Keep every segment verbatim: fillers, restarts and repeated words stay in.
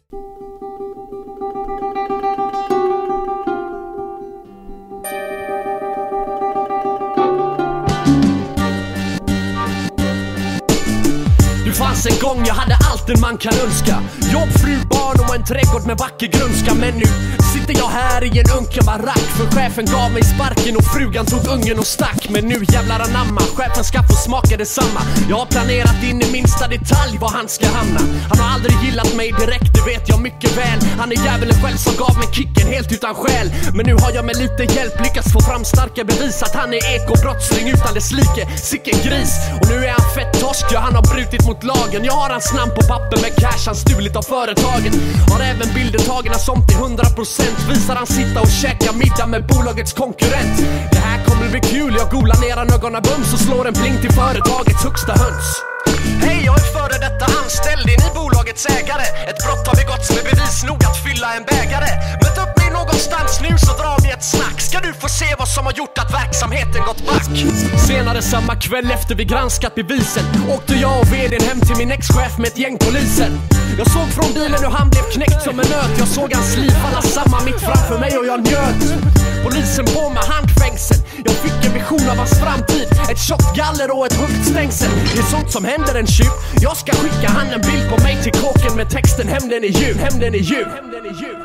Det fanns en gång jag hade allt en man kan önska. Jobb, fru, barn och en trädgård med vacker grönska. Men nu sitter jag här i en unken barack, för chefen gav mig sparken och frugan tog ungen och stack. Men nu jävlar anamma, chefen ska få smaka detsamma. Jag har planerat in i minsta detalj var han ska hamna. Han har aldrig gillat mig direkt, det vet jag mycket väl. Han är djävulen själv som gav mig kicken helt utan skäl. Men nu har jag med lite hjälp lyckats få fram starka bevis att han är ekobrottsling utan dess like, sicken gris. Och nu är han fett torsk, ja han har brutit mot lagen. Jag har hans namn på papper med cash han stulit av företaget. Har även bilder tagna som till hundra procent visar han sitta och käka middag med bolagets konkurrent. Det här kommer bli kul, jag golar ner han ögonen bums och slår en pling till företagets högsta höns. Hej, jag är före detta anställd, är ni bolagets ägare? Ett brott har begåtts med bevis nog att fylla en bägare. Möt upp mig någonstans nu så drar vi ett snack. Ska du få se vad som har gjort att verksamheten gått back. Senare samma kväll efter vi granskat bevisen åkte jag och vdn hem till min ex-chef med ett gäng poliser. Jag såg från bilen hur han blev knäckt som en nöt. Jag såg han sliv alla samma mitt framför mig och jag njöt. Polisen på med handfängsel. Jag fick en vision av hans framtid. Ett tjockt galler och ett högt stängsel. Det är sånt som händer en tjuv. Jag ska skicka han en bild på mig till kåken med texten hämnden är ljuv, hämnden är ljuv, hämnden är ljuv.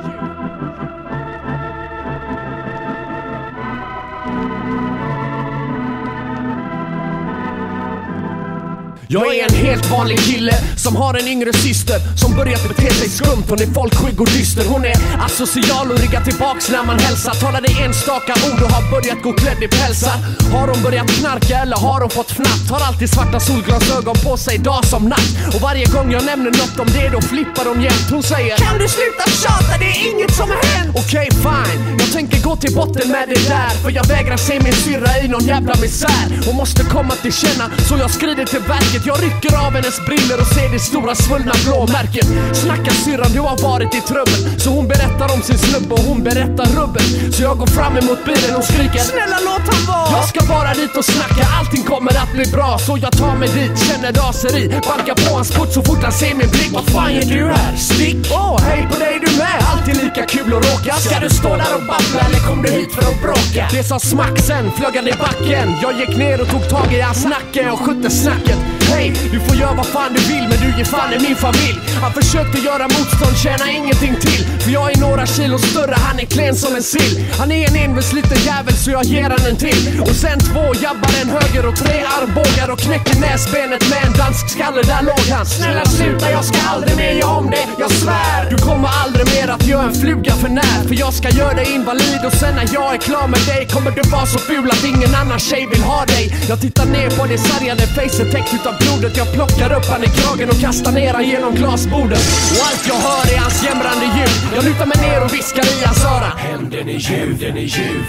Jag är en helt vanlig kille som har en yngre syster som börjat bete sig skumt. Hon är folkskygg och dyster. Hon är asocial och ryggar tillbaks när man hälsar. Talade enstaka ord och har börjat gå klädd i pälsar. Har hon börjat knarka eller har hon fått fnatt? Har alltid svarta solglasögon på sig dag som natt. Och varje gång jag nämner något om det då flippar hon jämt. Hon säger: kan du sluta tjata, det är inget som har hänt. Okej, okay, fine, jag tänker gå till botten med det där. För jag vägrar se min syrra i någon jävla misär. Hon måste komma till känna, så jag skriver till verket. Jag rycker av hennes briller och ser det stora svullna blåmärket. Snacka syrran, du har varit i trubbel. Så hon berättar om sin snubbe och hon berättar rubbel. Så jag går fram emot bilen och skriker: snälla låt han vara. Jag ska bara dit och snacka, allting kommer att bli bra. Så jag tar mig dit, känner raseri. Bankar på hans port så fort han ser min blick. Vad fan är du här? Stick! Åh, oh, hej på dig du med. Alltid lika kul att råka. Ska du stå där och babbla eller kom du hit för att bråka? Det sa smack sen, flög han i backen. Jag gick ner och tog tag i hans nacke och skötte snacket. Hej, du får göra vad fan du vill, men du ger fan i min familj. Han försökte göra motstånd, tjäna ingenting till. För jag är några kilo större, han är klen som en sill. Han är en envis liten jävel så jag ger han en till. Och sen två jabbar, en höger och tre armbågar. Och knäcker näsbenet med en dansk skalle, där låg han. Snälla sluta, jag ska aldrig mer göra om det, jag svär. Du kommer aldrig mer att göra en fluga för när. För jag ska göra dig invalid och sen när jag är klar med dig kommer du vara så ful att ingen annan tjej vill ha dig. Jag tittar ner på det sargade facet täckt utav blodet. Jag plockar upp han i kragen och kastar ner han genom glasbordet. Och allt jag hör är hans jämrande ljud. Jag lutar mig ner och viskar i hans öra: hämnden är ljuv, den är ljuv.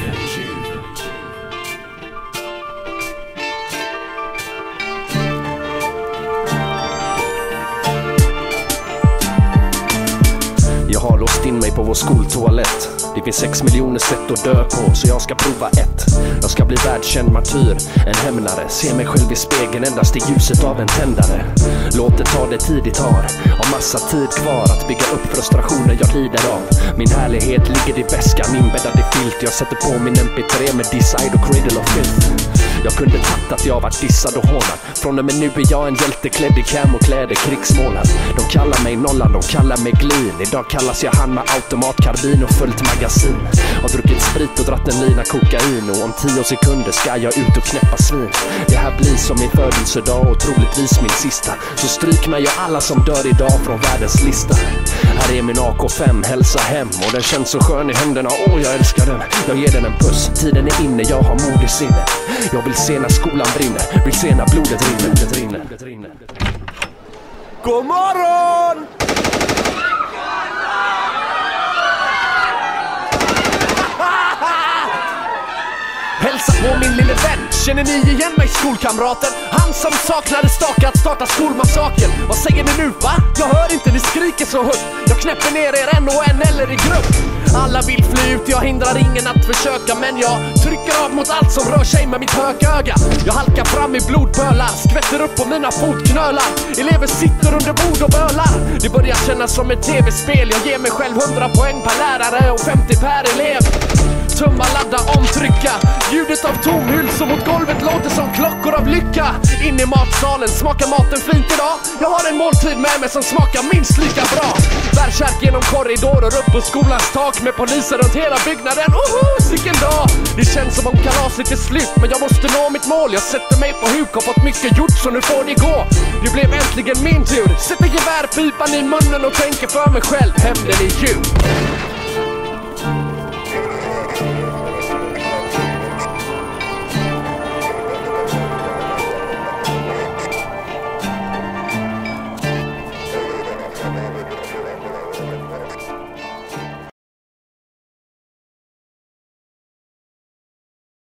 Jag har låst in mig på vår skoltoalett. Det finns sex miljoner sätt att dö på, så jag ska prova ett. Jag ska bli världskänd martyr, en hämnare. Se mig själv i spegeln endast i ljuset av en tändare. Låt det ta det tid det tar. Har massa tid kvar att bygga upp frustrationer jag lider av. Min härlighet ligger i väskan, inbäddad i filt. Jag sätter på min M P tre med Decide och Cradle of Filth. Jag kunde tatt att jag varit dissad och hånad. Från och med nu är jag en hjälte klädd i kamokläder, krigsmålad. De kallar mig nollan, de kallar mig glin. Idag kallas jag han med automatkarbin och fullt magasin. Har druckit sprit och dratt en lina kokain. Och om tio sekunder ska jag ut och knäppa svin. Det här blir som min födelsedag och troligtvis min sista. Så stryk mig och alla som dör idag från världens lista. Här är min A K fem, hälsa hem. Och den känns så skön i händerna, åh jag älskar den. Jag ger den en puss, tiden är inne, jag har mod i sinne. Jag vill se när skolan brinner, vill se när blodet rinner, det rinner, det rinner. God morgon! Hälsa på min lille vän, känner ni igen mig skolkamrater? Han som saknade staka att starta skolmassaken. Vad säger ni nu va? Jag hör inte, ni skriker skriker så högt. Jag knäpper ner er en och en eller i grupp. Alla vill fly ut, jag hindrar ingen att försöka, men jag trycker av mot allt som rör sig med mitt högöga. Jag halkar fram i blodbölar, skvätter upp på mina fotknölar. Elever sitter under bord och bölar. Det börjar kännas som ett tv-spel. Jag ger mig själv hundra poäng per lärare och femtio per elev. Tumma, ladda, omtrycka. Ljudet av tomhyll som mot golvet låter som klockor av lycka. In i matsalen, smakar maten fint idag? Jag har en måltid med mig som smakar minst lika bra. Bärkärk genom korridorer, upp på skolans tak med poliser runt hela byggnaden. Oho, sicken dag! Det känns som om kalaset är slut, men jag måste nå mitt mål. Jag sätter mig på huk, har fått mycket gjort, så nu får det gå. Det blev äntligen min tur. Sätter gevärpipan i munnen och tänker för mig själv, hämnden är djup.